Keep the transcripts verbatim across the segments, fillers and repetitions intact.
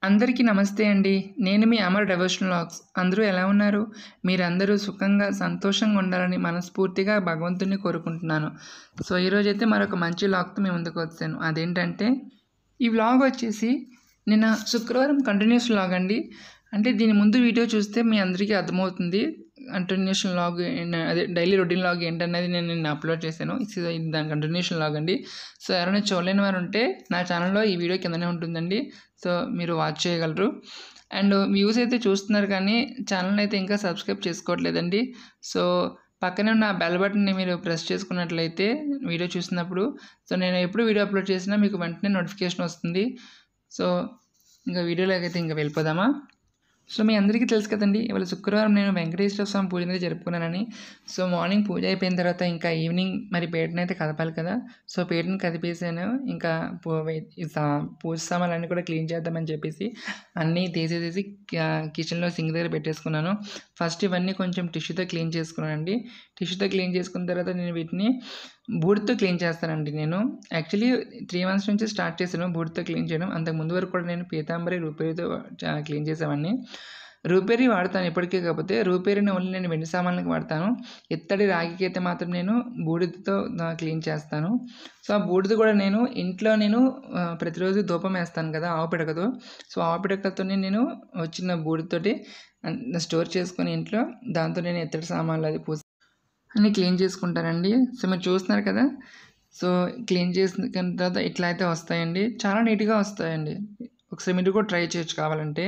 అందరికీ నమస్తే అండి. నేను మీ అమర్ డెవోషనల్ వ్లాగ్స్. అందరూ ఎలా ఉన్నారు? మీరందరూ సుఖంగా, సంతోషంగా ఉండాలని మనస్ఫూర్తిగా భగవంతుడిని కోరుకుంటున్నాను. సో, ఈరోజైతే మరొక మంచి వ్లాగ్‌తో మీ ముందుకు వచ్చాను. అదేంటంటే, ఈ వ్లాగ్ వచ్చేసి నిన్న శుక్రవారం కంటిన్యూస్ వ్లాగ్ అండి. అంటే దీని ముందు వీడియో చూస్తే మీ అందరికీ అర్థమవుతుంది. కంటిన్యూషన్ వ్లాగ్ అదే డైలీ రొటీన్ వ్లాగ్ ఏంటనేది నేను నిన్న అప్లోడ్ చేశాను. ఇది దాని కంటిన్యూషన్ వ్లాగ్ అండి. సో, ఎవరైనా చూడలేని వారు ఉంటే నా ఛానల్‌లో ఈ వీడియో కిందనే ఉంటుందండి. సో, మీరు వాచ్ చేయగలరు. అండ్ వ్యూస్ అయితే చూస్తున్నారు కానీ ఛానల్‌ని అయితే ఇంకా సబ్స్క్రైబ్ చేసుకోవట్లేదండి. సో, పక్కనే ఉన్న బెల్ బటన్ని మీరు ప్రెస్ చేసుకున్నట్లయితే వీడియో చూసినప్పుడు సో, నేను ఎప్పుడు వీడియో అప్లోడ్ చేసినా మీకు వెంటనే నోటిఫికేషన్ వస్తుంది. సో, ఇంకా వీడియోలోకి అయితే ఇంకా వెళ్ళిపోదామా? సో, మీ అందరికీ తెలుసు కదండి, ఇవాళ శుక్రవారం నేను వెంకటేశ్వర స్వామి పూజ అనేది జరుపుకున్నానని. సో, మార్నింగ్ పూజ అయిపోయిన తర్వాత ఇంకా ఈవినింగ్ మరి పీటనైతే కదపాలి కదా. సో, పీటను కదిపేసాను. ఇంకా పూ సా పూజ సామాన్లన్నీ కూడా క్లీన్ చేద్దామని చెప్పేసి అన్నీ తీసేసేసి కిచెన్లో సింక్ దగ్గర పెట్టేసుకున్నాను. ఫస్ట్ ఇవన్నీ కొంచెం టిష్యూతో క్లీన్ చేసుకున్నానండి. టిష్యూతో క్లీన్ చేసుకున్న తర్వాత నేను వీటిని బూడితో క్లీన్ చేస్తానండి. నేను యాక్చువల్లీ త్రీ మంత్స్ నుంచి స్టార్ట్ చేశాను బూడితో క్లీన్ చేయడం. అంతకు ముందు వరకు కూడా నేను పీతాంబరి రూపేరితో క్లీన్ చేసేవాడిని. రూపేరి వాడతాను ఇప్పటికే, కాకపోతే రూపేరిని ఓన్లీ నేను వెండి సామాన్లకు వాడతాను. ఇత్తడి రాగికి అయితే మాత్రం నేను బూడిదతో క్లీన్ చేస్తాను. సో, ఆ బూడిద కూడా నేను ఇంట్లో నేను ప్రతిరోజు ధూపం వేస్తాను కదా ఆవు పిడకతో. సో, ఆవు పిడకతోనే నేను వచ్చిన బూడిదతోటి స్టోర్ చేసుకొని ఇంట్లో దాంతో నేను ఇత్తడి సామాన్లు అది పూసి అన్నీ క్లీన్ చేసుకుంటానండి. సో, మీరు చూస్తున్నారు కదా. సో, క్లీన్ చేసిన తర్వాత ఇట్లా అయితే వస్తాయండి. చాలా నీట్‌గా వస్తాయండి. ఒకసారి మీరు కూడా ట్రై చేయొచ్చు కావాలంటే.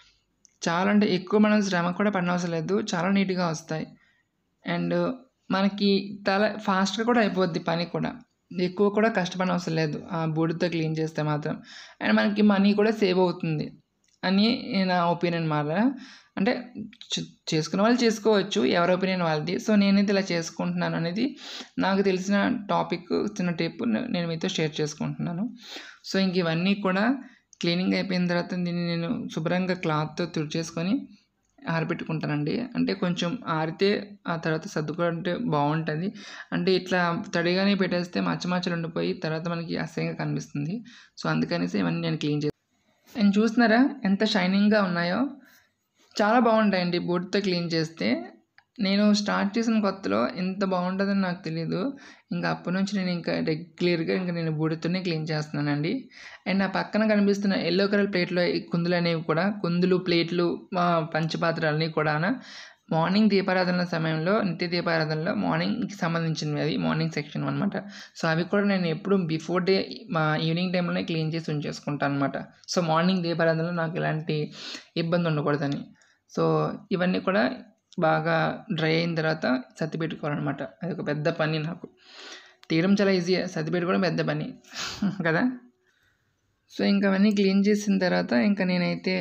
చాలా అంటే ఎక్కువ మనం శ్రమ కూడా పడనవసరం లేదు. చాలా నీట్‌గా వస్తాయి. అండ్ మనకి చాలా ఫాస్ట్‌గా కూడా అయిపోద్ది పని కూడా. ఎక్కువ కూడా కష్టపడనవసరం లేదు ఆ బూడిదతో క్లీన్ చేస్తే మాత్రం. అండ్ మనకి మనీ కూడా సేవ్ అవుతుంది అని నా ఒపీనియన్ మాట. అంటే చేసుకునే వాళ్ళు చేసుకోవచ్చు, ఎవరి ఒపీనియన్ వాళ్ళది. సో, నేనైతే ఇలా చేసుకుంటున్నాను అనేది నాకు తెలిసిన టాపిక్, చిన్న టిప్ నేను మీతో షేర్ చేసుకుంటున్నాను. సో, ఇంక ఇవన్నీ కూడా క్లీనింగ్ అయిపోయిన తర్వాత దీన్ని నేను శుభ్రంగా క్లాత్తో తుడిచేసుకొని ఆరబెట్టుకుంటానండి. అంటే కొంచెం ఆరితే ఆ తర్వాత సర్దుకుంటే బాగుంటుంది. అంటే ఇట్లా తడిగానే పెట్టేస్తే మచ్చ మచ్చలు ఉండిపోయి తర్వాత మనకి అసహ్యంగా కనిపిస్తుంది. సో, అందుకనేసి ఇవన్నీ నేను క్లీన్ చేస్తాను. అండ్ చూస్తున్నారా ఎంత షైనింగ్గా ఉన్నాయో. చాలా బాగుంటాయండి బూడిదతో క్లీన్ చేస్తే. నేను స్టార్ట్ చేసిన కొత్తలో ఇంత బాగుంటుందని నాకు తెలీదు. ఇంకా అప్పటి నుంచి నేను ఇంకా రెగ్యులర్గా ఇంకా నేను బూడిదతోనే క్లీన్ చేస్తున్నానండి. అండ్ ఆ పక్కన కనిపిస్తున్న ఎల్లో కలర్ ప్లేట్లో ఈ కుందులు అనేవి కూడా కుందులు, ప్లేట్లు, పంచపాత్రలన్నీ కూడా మార్నింగ్ దీపారాధన సమయంలో, నిత్య దీపారాధనలో మార్నింగ్కి సంబంధించినవి అవి మార్నింగ్ సెక్షన్ అనమాట. సో, అవి కూడా నేను ఎప్పుడు బిఫోర్ డే మా ఈవినింగ్ టైంలోనే క్లీన్ చేసి ఉంచేసుకుంటాను అనమాట. సో, మార్నింగ్ దీపారాధనలో నాకు ఎలాంటి ఇబ్బంది ఉండకూడదని. సో, ఇవన్నీ కూడా బాగా డ్రై అయిన తర్వాత సర్ది పెట్టుకోవాలన్నమాట. అది ఒక పెద్ద పని నాకు. తీయడం చాలా ఈజీ, సర్ది పెట్టుకోవడం పెద్ద పని కదా. సో, ఇంకా అవన్నీ క్లీన్ చేసిన తర్వాత ఇంకా నేనైతే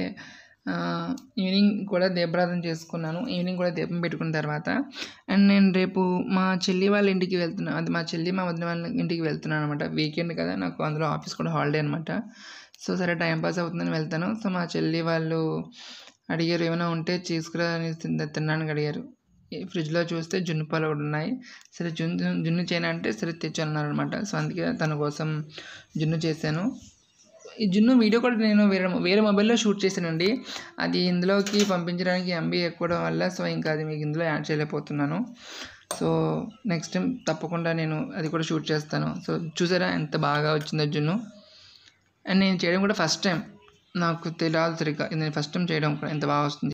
ఈవినింగ్ కూడా దీపారాధన చేసుకున్నాను. ఈవినింగ్ కూడా దీపం పెట్టుకున్న తర్వాత అండ్ నేను రేపు మా చెల్లి వాళ్ళ ఇంటికి వెళ్తున్నాను. అది మా చెల్లి మా వదిన వాళ్ళ ఇంటికి వెళ్తున్నాను అనమాట. వీకెండ్ కదా, నాకు అందులో ఆఫీస్ కూడా హాలిడే అనమాట. సో, సరే టైంపాస్ అవుతుందని వెళ్తాను. సో, మా చెల్లి వాళ్ళు అడిగారు ఏమైనా ఉంటే తీసుకురా అని తినడానికి అడిగారు. ఫ్రిడ్జ్లో చూస్తే జున్ను పాలు కూడా ఉన్నాయి. సరే జున్ను జున్ను చేయను అంటే సరే తెచ్చన్నారు అనమాట. సో, అందుకే తన కోసం జున్ను చేశాను. ఈ జున్ను వీడియో కూడా నేను వేరే వేరే మొబైల్లో షూట్ చేశానండి. అది ఇందులోకి పంపించడానికి ఎంబీ ఎక్కువడం వల్ల సో, ఇంకా అది మీకు ఇందులో యాడ్ చేయలేకపోతున్నాను. సో, నెక్స్ట్ టైం తప్పకుండా నేను అది కూడా షూట్ చేస్తాను. సో, చూసారా ఎంత బాగా వచ్చిందో జున్ను. అండ్ నేను చేయడం కూడా ఫస్ట్ టైం, నాకు తెలియదు సరిగ్గా, నేను ఫస్ట్ టైం చేయడం కూడా ఎంత బాగా వస్తుంది.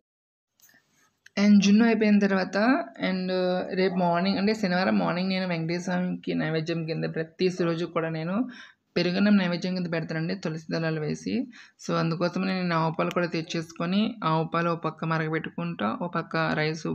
అండ్ జున్ను అయిపోయిన తర్వాత అండ్ రేపు మార్నింగ్ అంటే శనివారం మార్నింగ్ నేను వెంకటేశ్వర స్వామికి నైవేద్యం కింద ప్రతి రోజు కూడా నేను పెరుగన్నం నైవేద్యం కింద పెడతానండి, తులసి దళాలు వేసి. సో, అందుకోసం నేను ఆవు పాలు కూడా తెచ్చేసుకొని ఆవు పాలు ఒక పక్క మరగబెట్టుకుంటా, ఒక పక్క రైస్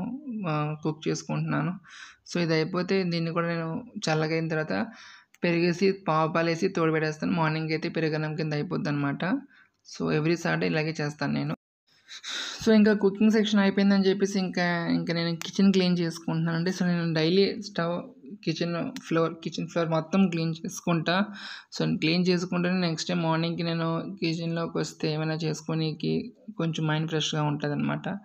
కుక్ చేసుకుంటున్నాను. సో, ఇది అయిపోతే దీన్ని కూడా నేను చల్లగా అయిన తర్వాత పెరిగేసి పావు పాలు వేసి తోడు పెట్టేస్తాను. మార్నింగ్ అయితే పెరుగన్నం కింద అయిపోద్ది అనమాట. సో, ఎవ్రీ సాటర్డే ఇలాగే చేస్తాను నేను. సో, ఇంకా కుకింగ్ సెక్షన్ అయిపోయిందని చెప్పేసి ఇంకా ఇంకా నేను కిచెన్ క్లీన్ చేసుకుంటున్నానండి. సో, నేను daily stove, kitchen floor kitchen floor మొత్తం క్లీన్ చేసుకుంటా. సో, క్లీన్ చేసుకుంటేనే నెక్స్ట్ డే మార్నింగ్కి నేను కిచెన్లోకి వస్తే ఏమైనా చేసుకోనీకి కొంచెం మైండ్ ఫ్రెష్గా ఉంటుంది అనమాట.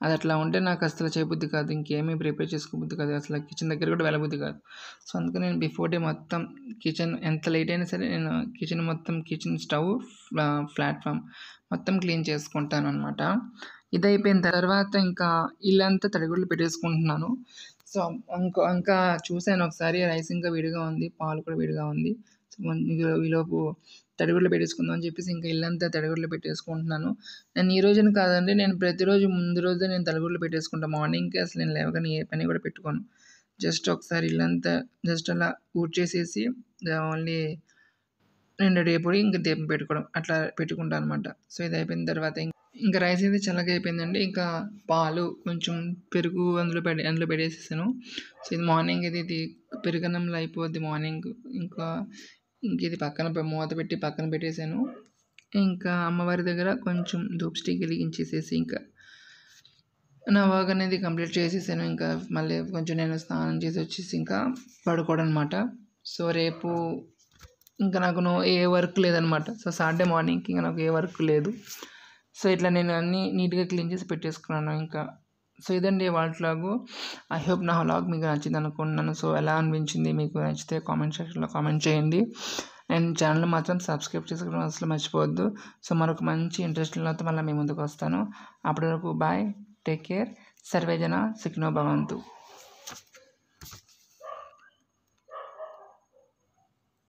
అది అట్లా ఉంటే నాకు అసలు చేయబుద్ధి కాదు, ఇంకేమీ ప్రిపేర్ చేసుకోబుద్ధి కాదు, అసలు కిచెన్ దగ్గర కూడా వెళ్ళబుద్ధి కాదు. సో అందుకని నేను బిఫోర్ డే మొత్తం కిచెన్ ఎంత లేట్ అయినా సరే నేను కిచెన్ మొత్తం కిచెన్ స్టవ్ ప్లాట్ఫామ్ మొత్తం క్లీన్ చేసుకుంటాను అనమాట. ఇది అయిపోయిన తర్వాత ఇంకా ఇల్లంతా తడిగుడ్లు పెట్టేసుకుంటున్నాను. సో ఇంకో ఇంకా చూశాను ఒకసారి రైస్ ఇంకా విడిగా ఉంది, పాలు కూడా విడిగా ఉంది. సో ఈలోపు తడిగుడ్లు పెట్టేసుకుందాం అని చెప్పేసి ఇంకా ఇల్లంతా తడిగుడ్లు పెట్టేసుకుంటున్నాను. నేను ఈ రోజున కాదండి, నేను ప్రతిరోజు ముందు రోజే నేను తడిగుడ్లు పెట్టేసుకుంటాను. మార్నింగ్కి అసలు నేను లేవగానే ఏ పని కూడా పెట్టుకోను. జస్ట్ ఒకసారి ఇల్లంతా జస్ట్ అలా ఊడ్చేసేసి ఓన్లీ నేను రెడీ అయిపోయి ఇంకా దీపం పెట్టుకోవడం అట్లా పెట్టుకుంటాను అనమాట. సో ఇది అయిపోయిన తర్వాత ఇంకా రైస్ అయితే చల్లగా అయిపోయిందండి. ఇంకా పాలు కొంచెం పెరుగు అందులో పెట్టి అందులో పెట్టేసేసాను. సో ఇది మార్నింగ్ ఇది ఇది పెరుగన్నంలో అయిపోద్ది మార్నింగ్. ఇంకా ఇంక ఇది పక్కన మూత పెట్టి పక్కన పెట్టేశాను. ఇంకా అమ్మవారి దగ్గర కొంచెం ధూప్ స్టిక్ వెలిగించేసేసి ఇంకా నా వర్క్ అనేది కంప్లీట్ చేసేసాను. ఇంకా మళ్ళీ కొంచెం నేను స్నానం చేసి వచ్చేసి ఇంకా పడుకోవడం అనమాట. సో రేపు ఇంకా నాకు నో ఏ వర్క్ లేదనమాట. సో సాటర్డే మార్నింగ్కి ఇంకా నాకు ఏ వర్క్ లేదు. సో ఇట్లా నేను అన్నీ నీట్గా క్లీన్ చేసి పెట్టేసుకున్నాను ఇంకా. సో ఇదండి వాళ్ళ వ్లాగు. ఐ హోప్ నా వ్లాగ్ మీకు నచ్చింది అనుకుంటున్నాను. సో ఎలా అనిపించింది, మీకు నచ్చితే కామెంట్ సెక్షన్లో కామెంట్ చేయండి. అండ్ ఛానల్ మాత్రం సబ్స్క్రైబ్ చేసుకోవడం అసలు మర్చిపోవద్దు. సో మరొక మంచి ఇంట్రెస్టింగ్ అయితే మళ్ళీ మీ ముందుకు వస్తాను. అప్పటి వరకు బాయ్, టేక్ కేర్, సర్వేజన సుఖినో భవంతు.